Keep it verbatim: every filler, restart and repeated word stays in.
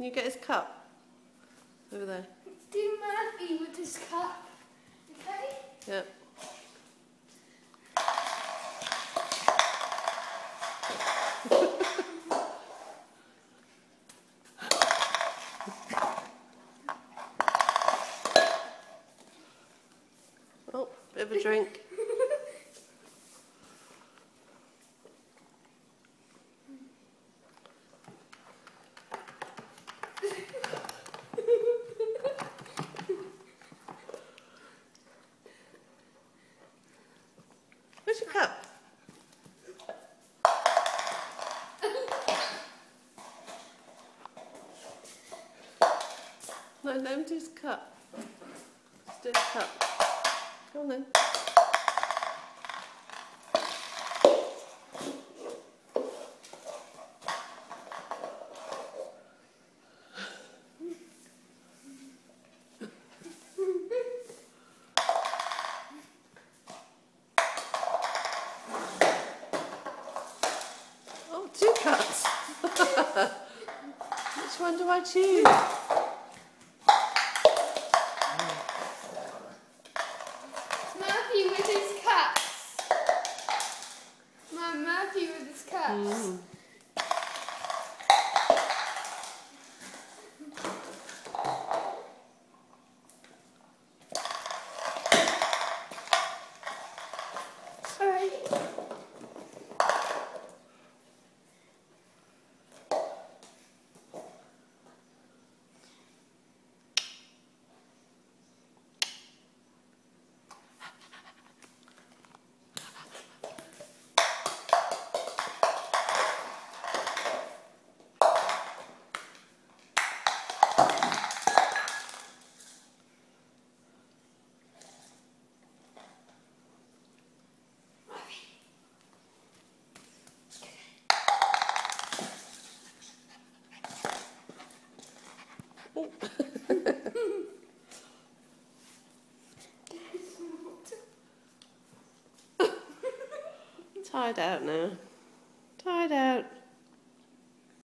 Can you get his cup? Over there. Do Murphy with his cup. Okay? Yep. Oh, bit of a drink. Where's your cup? No, let him do his cup. Just do his cup. Go on then. Oh, two cups. Which one do I choose? Murphy with his cups. Mum, Murphy with his cups. Mm. Sorry. Tired out now.